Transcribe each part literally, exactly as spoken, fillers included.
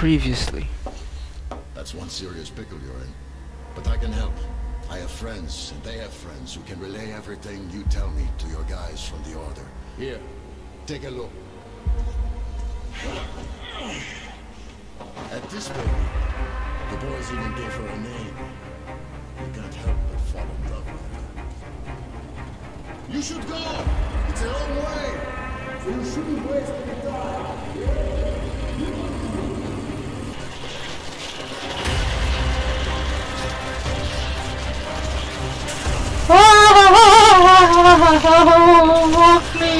previously. That's one serious pickle you're in. But I can help. I have friends, and they have friends who can relay everything you tell me to your guys from the Order. Here, take a look. At this building, the boys even gave her a name. You can't help but fall in love with her. You should go! It's a long way! You shouldn't waste any time! Walk me!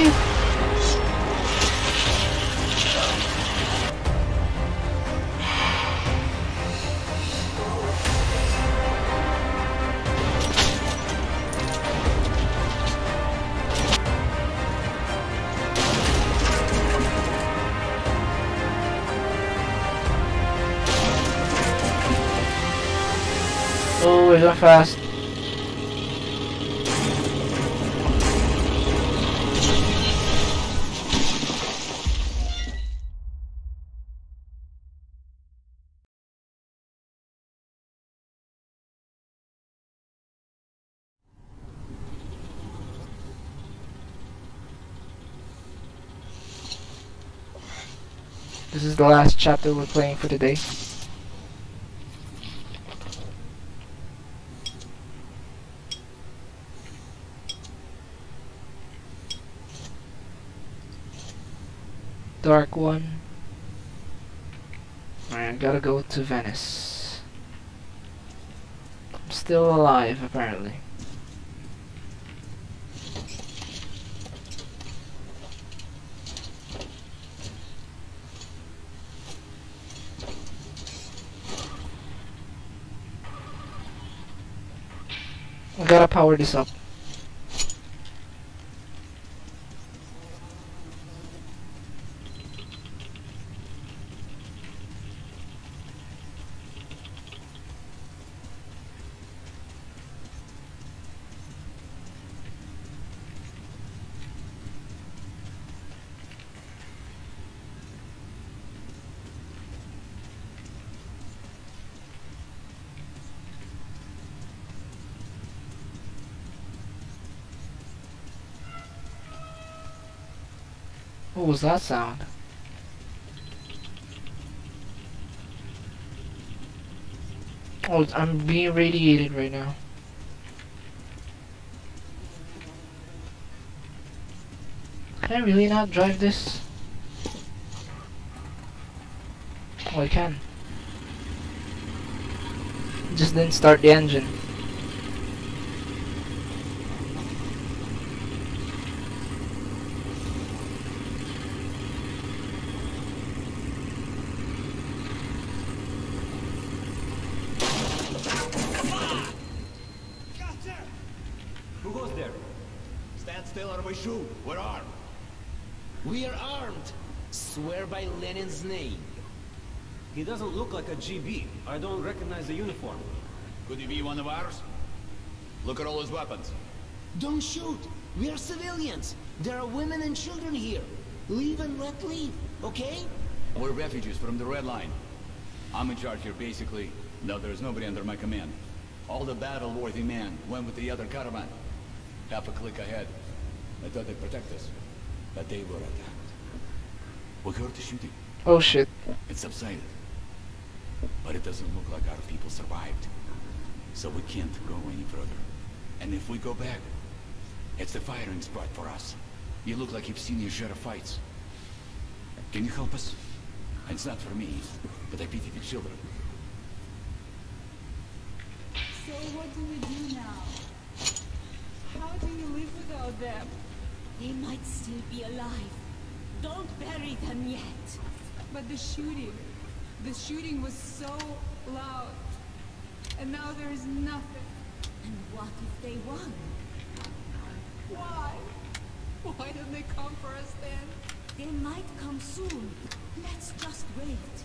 Oh, he's not fast. This is the last chapter we're playing for today. Dark one. Alright, I gotta go to Venice. I'm still alive, apparently. I gotta power this up. What was that sound? Oh, I'm being radiated right now. Can I really not drive this? Oh, I can. Just didn't start the engine. We're armed. We are armed. Swear by Lenin's name. He doesn't look like a G B. I don't recognize the uniform. Could he be one of ours? Look at all his weapons. Don't shoot. We are civilians. There are women and children here. Leave and let leave, okay? We're refugees from the Red Line. I'm in charge here, basically. No, there's nobody under my command. All the battle-worthy men went with the other caravan. Half a click ahead. I thought they'd protect us, but they were attacked. We heard the shooting. Oh shit. It subsided. But it doesn't look like our people survived. So we can't go any further. And if we go back, it's the firing spot for us. You look like you've seen your share of fights. Can you help us? It's not for me, but I pity the children. So what do we do now? How do you live without them? They might still be alive. Don't bury them yet. But the shooting... The shooting was so loud. And now there is nothing. And what if they won? Why? Why didn't they come for us then? They might come soon. Let's just wait.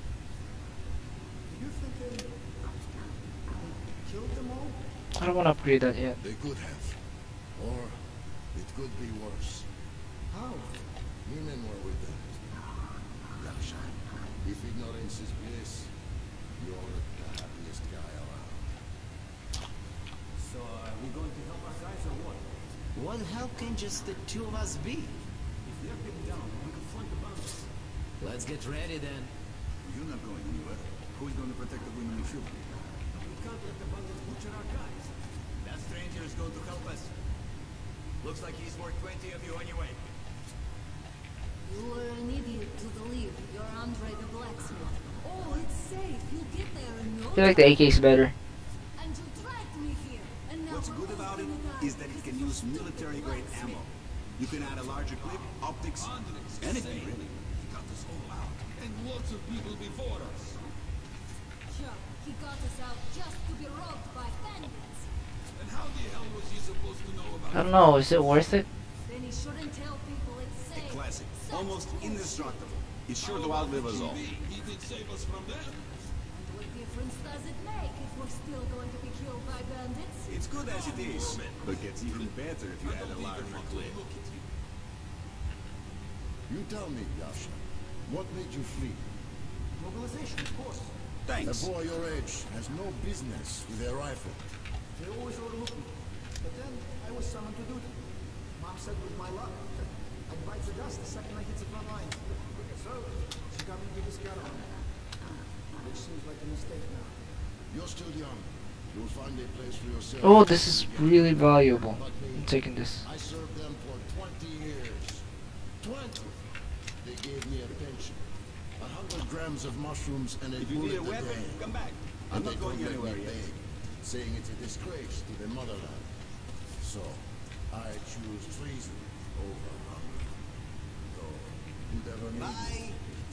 You think they... they killed them all? I don't want to upgrade that yet. They could have. Or it could be worse. How? Me men were with them. Russia. If ignorance is bliss, you're the happiest guy around. So, uh, are we going to help our guys or what? What help can just the two of us be? If they're pinned down, we can flank the bandits. Let's get ready then. You're not going anywhere. Who's going to protect the women and children? We can't let the bandits butcher our guys. That stranger is going to help us. Looks like he's worth twenty of you anyway. You were an idiot to believe you're Andre the blacksmith. Oh, it's safe. You get there and no. I feel like the A K's better. And you dragged me here. And now What's we're good all about it gonna die is that it can because use of your military-grade stupid ammo. You can add a larger clip, optics, anything really. He got us all out, and lots of people before us. Sure, he got us out just to be robbed by bandits. And how the hell was he supposed to know about I don't know, is it worth it? Then he shouldn't tell people it's A safe. classic, Such almost bullshit. indestructible. It's sure to outlive us all. He did save us from them. And what difference does it make if we're still going to be killed by bandits? It's good as it is, but gets even better if you add a larger clip. You tell me, Yasha, what made you flee? Mobilization, of course. A Thanks. boy your age has no business with a rifle. They always overlook me. But then, I was summoned to duty. Mom said with my luck, I'd bite the dust the second I hit the front line. So, she got me to this caravan. Which seems like a mistake now. You're still young. You'll find a place for yourself. Oh, this is really valuable. I'm taking this. I served them for twenty years. Twenty! They gave me a pension. A hundred grams of mushrooms and a If you bullet need a a weapon, day. come back. And I'm they not going don't let anywhere me yet. beg, saying it's a disgrace to the motherland. So, I choose treason over hunger. Though, you never need Bye.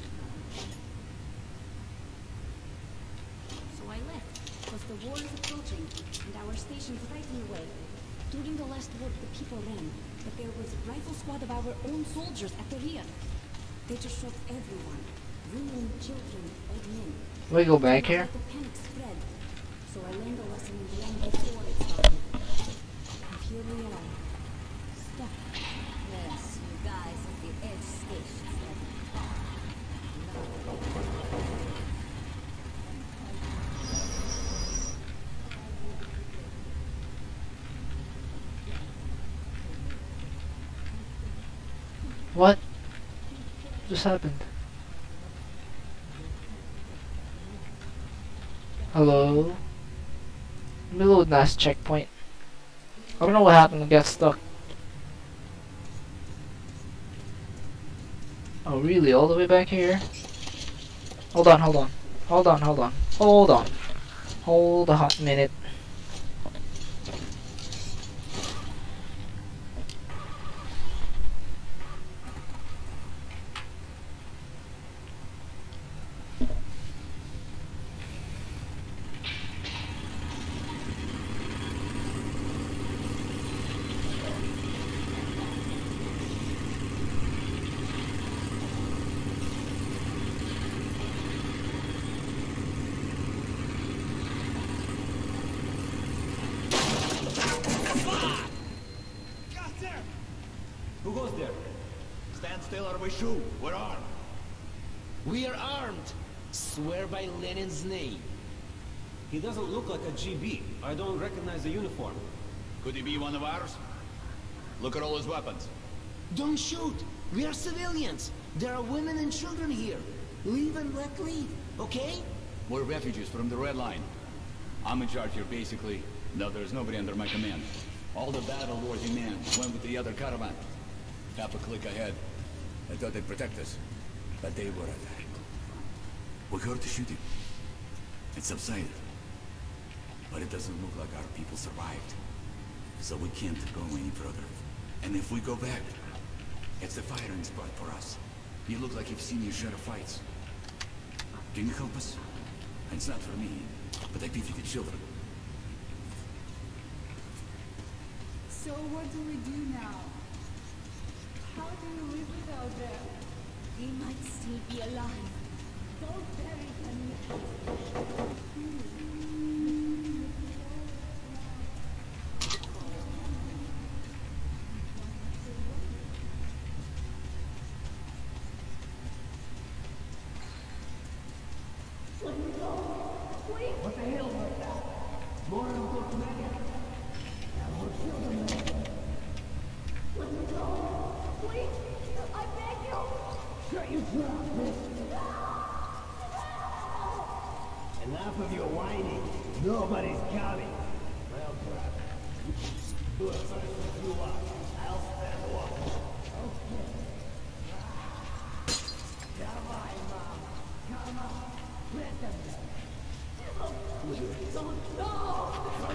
So I left, because the war is approaching, and our station's right in the way. During the last war, the people ran, but there was a rifle squad of our own soldiers at the rear. They just shot everyone. Women, children, old men. We go back here. The panic spread. So I learned a lesson in the land before it started. And here we are. Stuck. Yes, you guys at the edge station. What just happened? Hello? Middle of last checkpoint. I don't know what happened, I got stuck. Oh really, all the way back here? Hold on, hold on. Hold on, hold on. Hold on. Hold a hot minute. Who goes there? Stand still or we shoot. We're armed. We are armed. Swear by Lenin's name. He doesn't look like a G B. I don't recognize the uniform. Could he be one of ours? Look at all his weapons. Don't shoot. We are civilians. There are women and children here. Leave and let leave, okay? We're refugees from the Red Line. I'm in charge here, basically. No, there's nobody under my command. All the battle-worthy men went with the other caravan. Half a click ahead. I thought they'd protect us, but they were attacked. We heard the shooting. It subsided. But it doesn't look like our people survived. So we can't go any further. And if we go back, it's the firing spot for us. You look like you've seen your share of fights. Can you help us? It's not for me, but I pity the children. So what do we do now? How do we live without them? He might still be alive. Don't bury him. What the hell was that? More of those men. Let me go. Please, I beg you. Shut your trap, bitch. Enough of your whining. Nobody's coming. Well, crap. Do it first if you want. I'll stand watch. Okay. Come on, Mom. Come on. Let them go. Someone, no!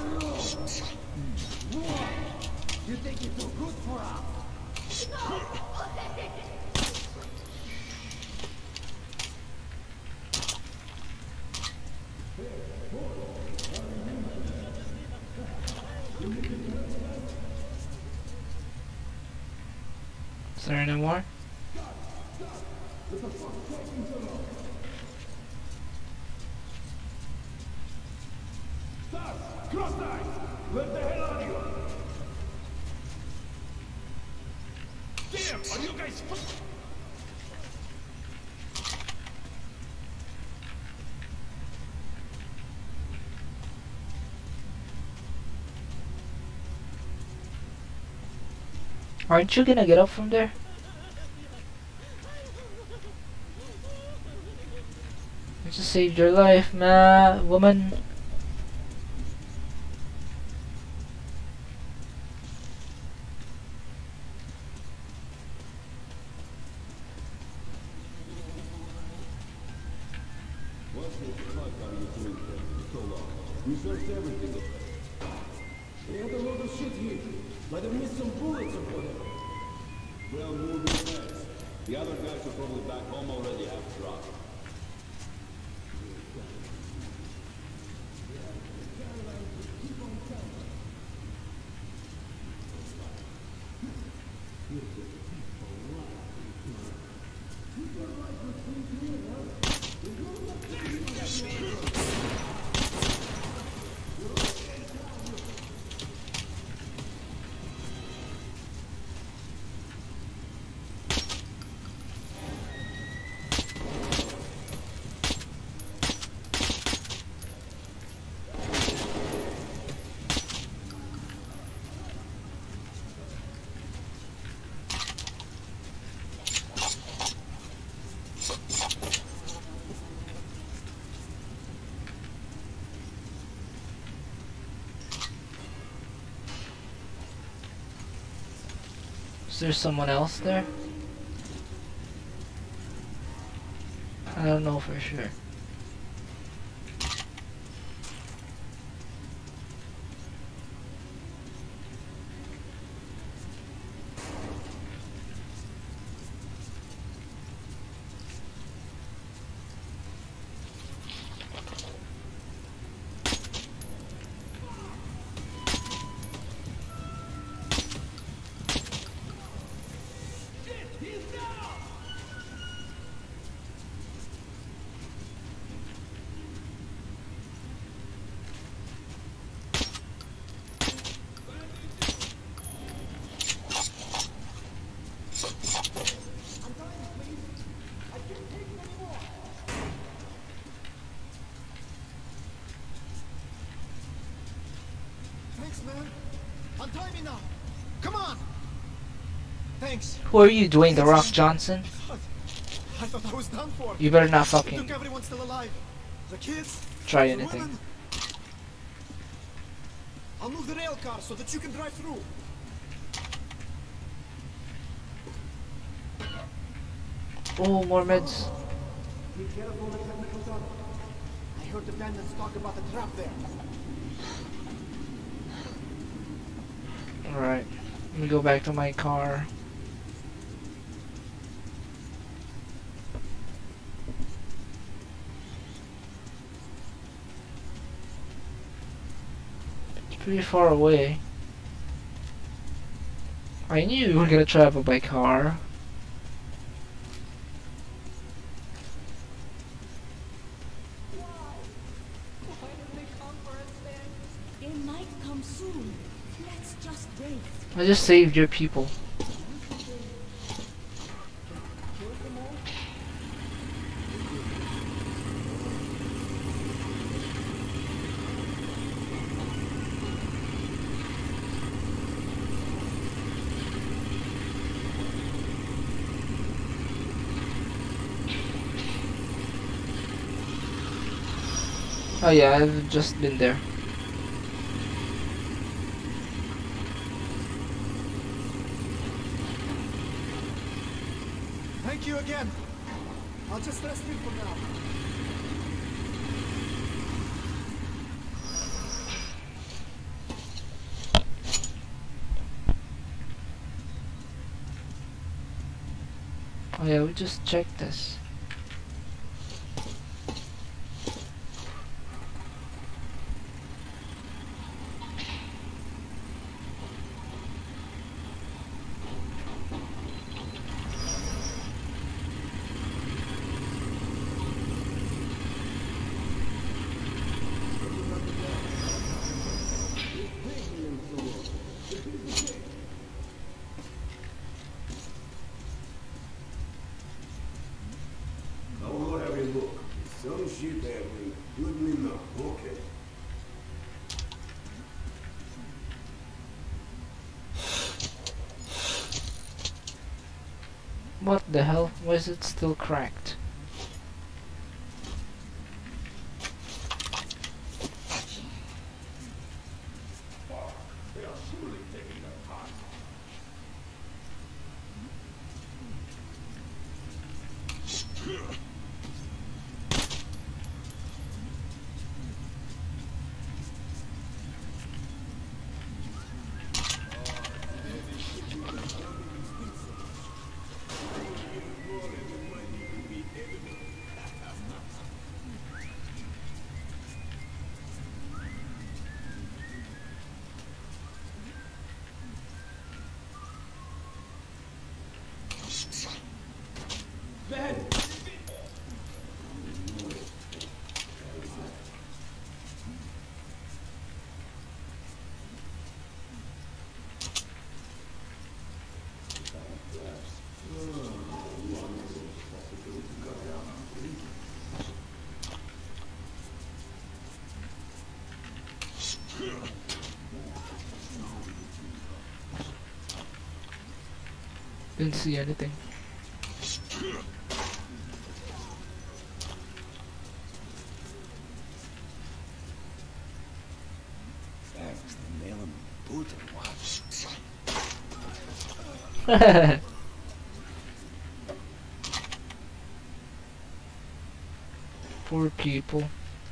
You think you're too good for us? No! Is there any more? Cross-eye! Let the hell out of you! Damn! Are you guys f- Aren't you gonna get up from there? I just saved your life, man, woman. We searched everything. They had a load of shit here. Might have missed some bullets or whatever. Well, moving fast. The other guys are probably back home already half dropped. Is there someone else there? I don't know for sure. Thanks, man. Untie me now. Come on. Thanks. Who are you, Dwayne The Rock Johnson? I thought, I thought I was done for. You better not They fucking took everyone still alive. The kids. try the anything. women. I'll move the rail car so that you can drive through. Oh, more meds. Be careful with the technical tunnel. I heard the bandits talk about the trap there. Alright, let me go back to my car. It's pretty far away. I knew we were gonna travel by car. They might come soon. Let's just wait. I just saved your people. Oh yeah, I've just been there. Thank you again. I'll just rest in for now. Oh yeah, we just checked this. Some shit happened. Good enough. Okay. What the hell? Why is it still cracked? Didn't see anything. Thanks, they nail him boot and watch. Poor people.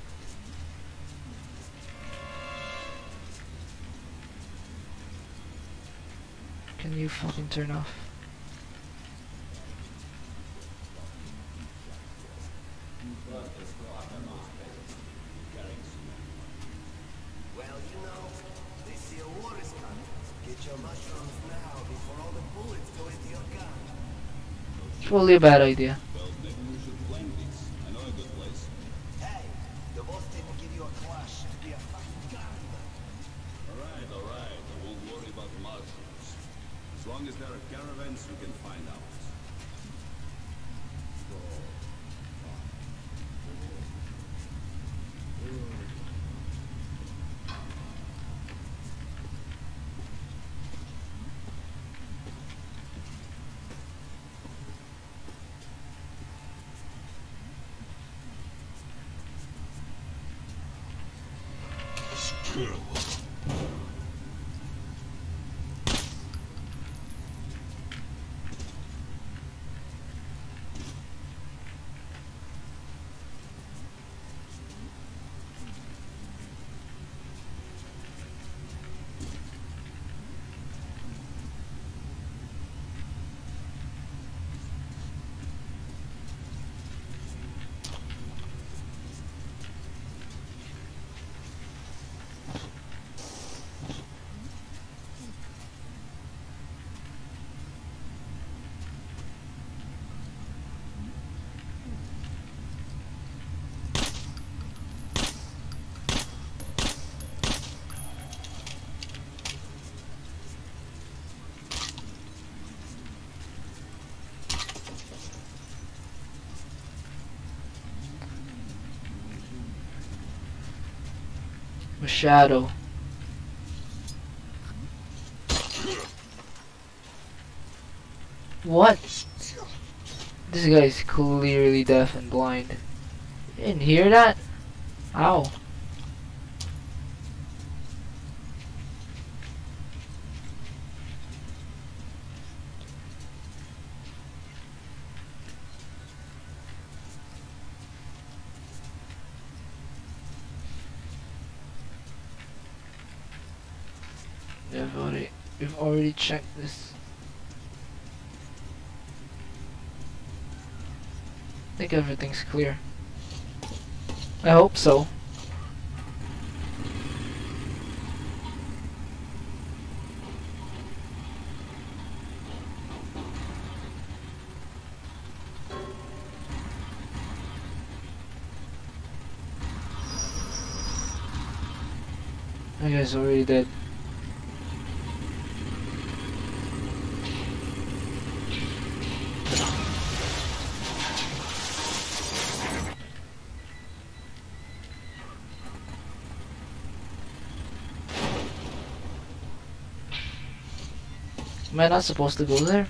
Can you fucking turn off? Well, you know, they say a war is coming. Get your mushrooms now before all the bullets go into your gun. It's probably a bad idea. Well, maybe we should plan this. I know a good place. Hey, the boss didn't give you a clash to be a fucking gun. Alright, alright. I won't worry about mushrooms. As long as there are caravans, we can find out. A shadow. What? This guy is clearly deaf and blind. You didn't hear that? Ow. We've already, we've already checked this. I think everything's clear. I hope so. That guy's already dead. Am I not supposed to go there?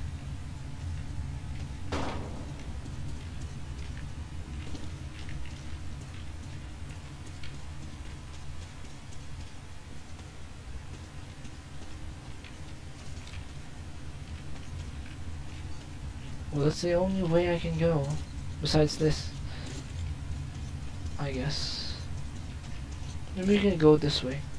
Well, that's the only way I can go. Besides this, I guess. Maybe we can go this way.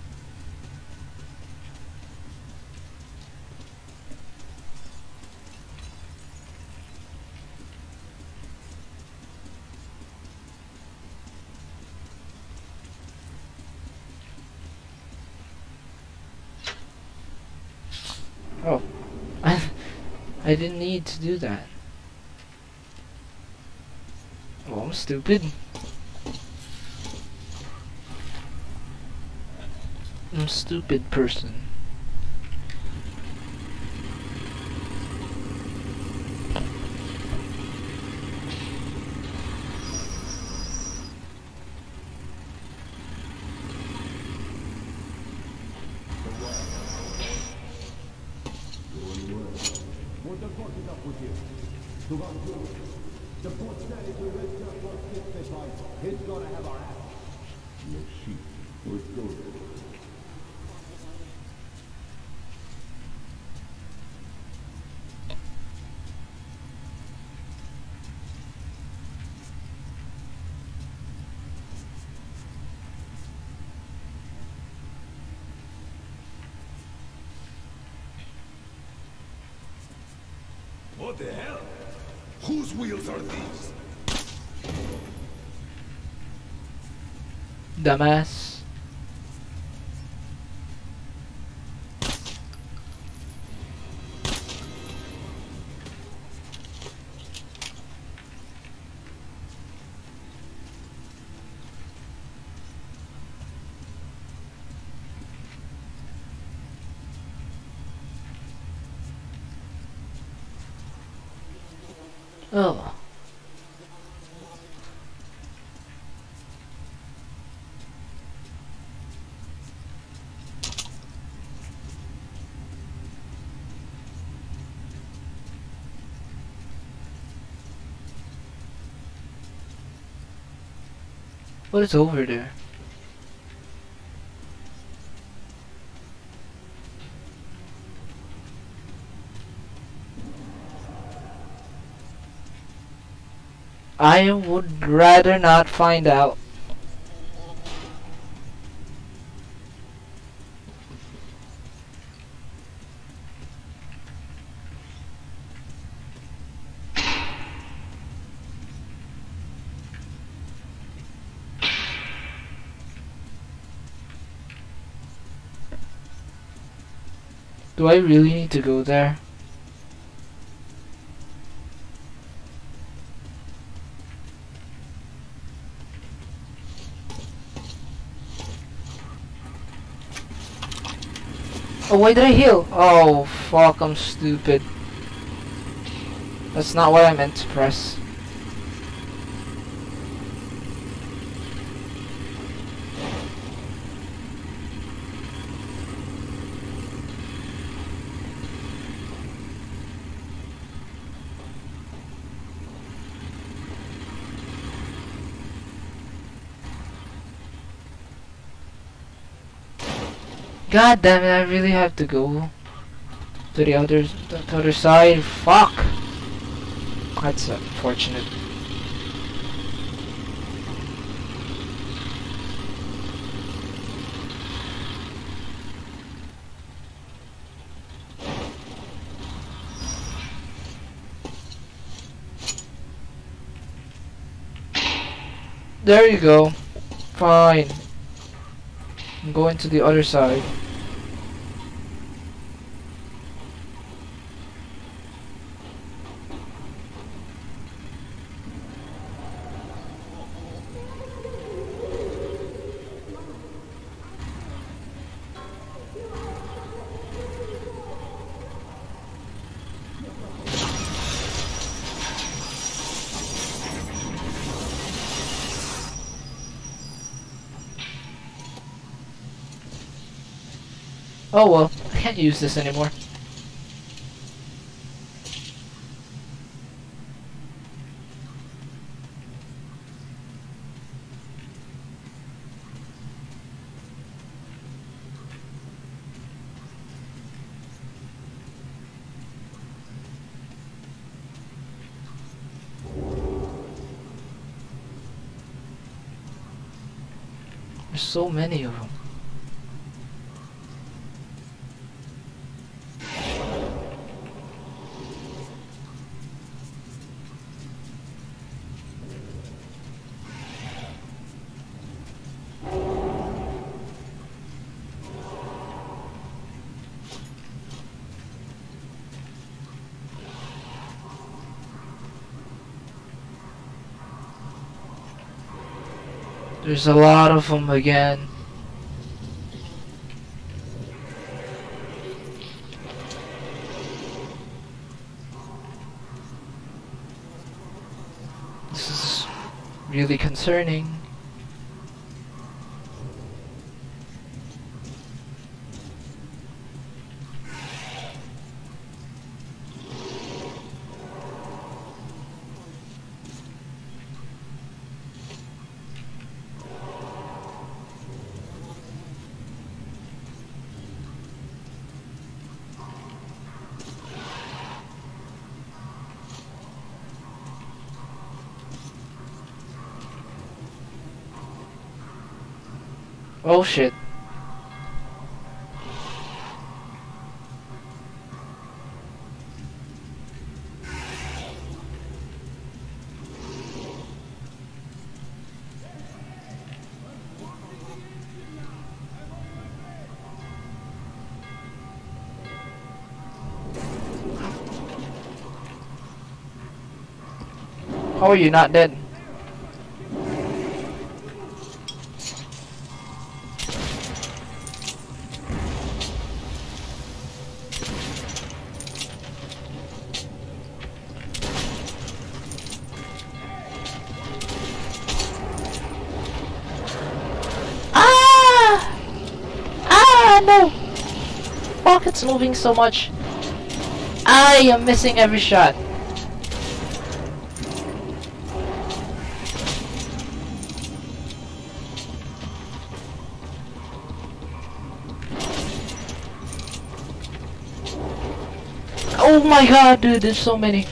Oh, I, I didn't need to do that. Oh, I'm stupid. I'm a stupid person. What the fuck is up with you? The port said if we risk our first kiss this fight, it's gonna have our ass. No shit. Let's go then. What the hell? Whose wheels are these? Dumbass. Oh. What is over there? I would rather not find out. Do I really need to go there? Oh, why did I heal? Oh, fuck, I'm stupid. That's not what I meant to press. God damn it! I really have to go to the other, the other side. Fuck. That's unfortunate. There you go. Fine. I'm going to the other side. Oh well, I can't use this anymore. There's so many of them. There's a lot of them again. This is really concerning. Oh shit. How are you not dead? No! Fuck, it's moving so much. I am missing every shot. Oh my god, dude, there's so many.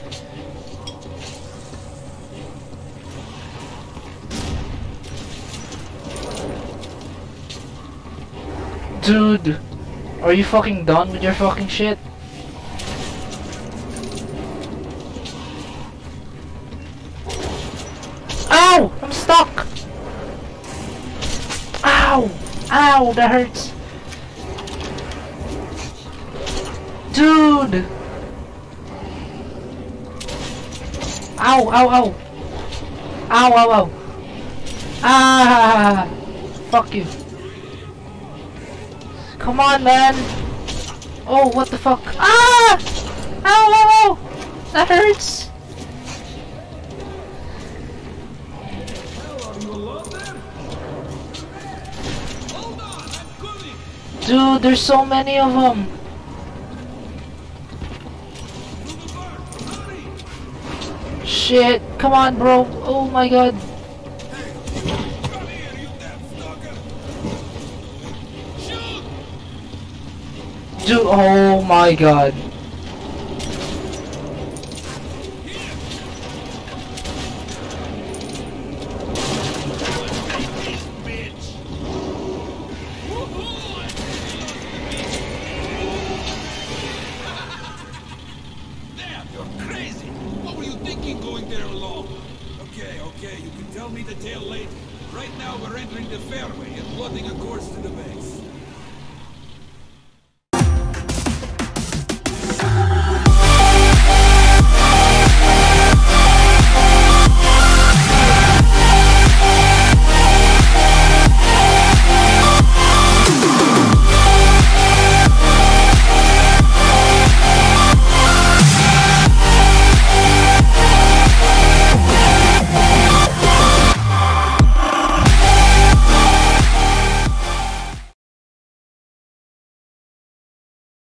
Dude, are you fucking done with your fucking shit? Ow! I'm stuck! Ow! Ow, that hurts! Dude! Ow, ow, ow! Ow, ow, ow! Ah! Fuck you. Come on, man! Oh, what the fuck? Ah! Ow, ow, ow! That hurts! Dude, there's so many of them! Shit! Come on, bro! Oh my god! Dude, oh my god. Damn, you're crazy! What were you thinking going there alone? Okay, okay, you can tell me the tale later. Right now we're entering the fairway and plotting a course to the base.